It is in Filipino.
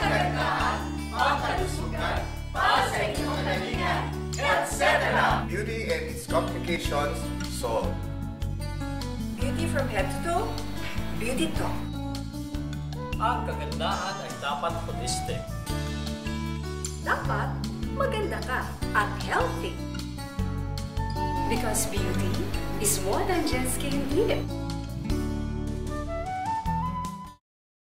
kagandahan, pangkalusugan, para sa inyong kalinga, Healthcetera. Beauty and its complications solved. Beauty from head to toe, Beauty Talk. Ang kagandahan ay dapat holistic. Dapat maganda ka at healthy. Because beauty is more than just skin deep.